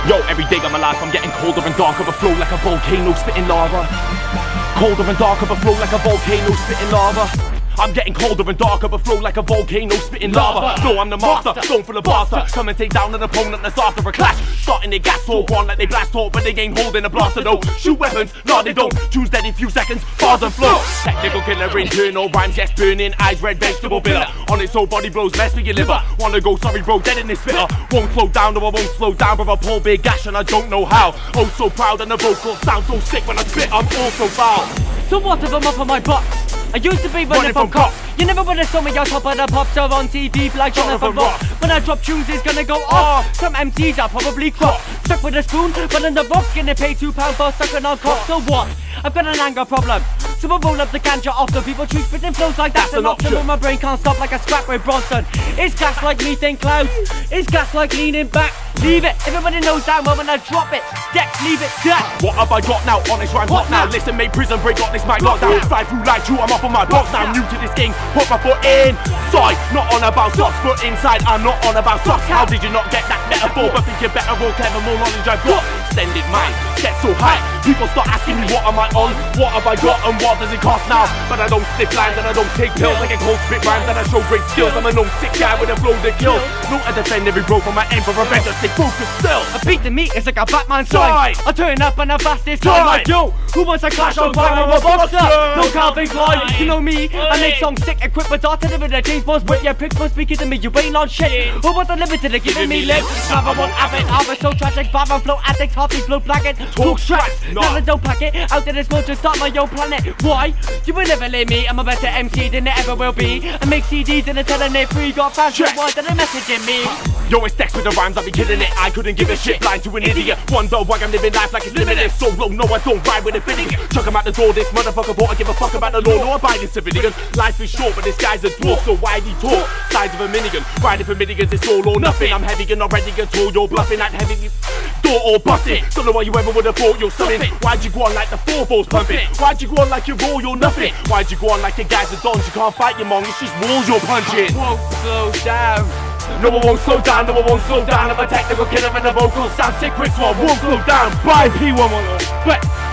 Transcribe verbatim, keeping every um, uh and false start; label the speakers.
Speaker 1: Yo, every day of my life I'm getting colder and darker, but flow like a volcano spitting lava. Colder and darker, but flow like a volcano spitting lava. I'm getting colder and darker, but flow like a volcano spitting lava. No, I'm the master, stone full of bastard. Come and take down an opponent that's after a clash. Starting their gas talk on like they blast talk, but they ain't holding a blaster though. Shoot weapons, nah they don't. Choose dead in few seconds, bars and flow. Technical killer, internal rhymes, yes burning, eyes red, vegetable filler. On its whole body blows, mess with your liver. Wanna go, sorry bro, dead in this spitter. Won't slow down, no I won't slow down, but I pull big gash and I don't know how. Oh so proud and the vocal sound so sick when I spit, I'm all so foul.
Speaker 2: So what if I'm up on my box? I used to be running, running from, from cops. cops. You never would have saw me on top of the pops or on T V like Jonathan Ross. When I drop tunes, it's gonna go off. Some M Cs are probably crop. Stuck with a spoon, but in the box, gonna pay two pounds for sucking on cock. So what? I've got an anger problem. So I roll up the ganja off the people choose spitting flows like that's, that's an option. When my brain can't stop like a scrap with Bronson. It's gas like methane clouds. It's gas like leaning back. Leave it, everybody knows that when I drop it. Dex, leave it, that.
Speaker 1: What have I got now? Honest rhyme hot now. Listen, mate, prison break, got this mic locked down. Slide through like you, I'm up on my box now. New to this game, put my foot in. Side, not on about socks, but inside, I'm not on about socks. How did you not get that metaphor? But think you're better or clever, more knowledge I've got. Extended mind, get so high. People start asking me what am I on? What have I got and what does it cost now? But I don't sniff lines and I don't take pills. I get cold spit rhymes and I show great skills. I'm a known sick guy with a flow that kills. No, I defend every bro from my aim for revenge. I stay focused still.
Speaker 2: I beat the meat, it's like a Batman sign. I turn up and the fastest time. Like yo, who wants a clash on crime or a boxer? No Calvin Klein, you know me. I make songs sick, equipped with art, deliver the James Bonds with your pics for speaking to me. You ain't on shit. Who wants the limited to giving me lips? Have I want avid, I was so tragic. Baba flow addict, hearty flow blacket. Talk tracks, now I don't pack it. Out of this world to start my own planet. Why? You will never leave me. I'm a better M C than there ever will be. I make C Ds and I tell them they're free. Got fans who want that are messaging me.
Speaker 1: Yo, it's Dex with the rhymes, I be killing it. I couldn't give a shit, blind to an idiot. Wonder why I'm living life like it's limitless. So low, no I don't ride with infinity. Chuck him out the door, this motherfucker bought. I give a fuck about the law, no abiding civilians. Life is short, but this guy's a dwarf, so why he talk? Size of a minigun, riding for minigans, it's all or nothing. I'm heavy and already at all, you're bluffing at heavy door or busting. Don't know why you ever would have thought you're something. Why'd you go on like the four balls pumping? Why'd you go on like you're raw, you're nothing? Why'd you go on like the guys are dons? You can't fight your mong, it's just walls you're punching.
Speaker 2: Won't slow down.
Speaker 1: No one won't slow down, no one won't slow down. I'm a technical killer and the vocals sound sick, Chris one won't slow down. Bye P one one. But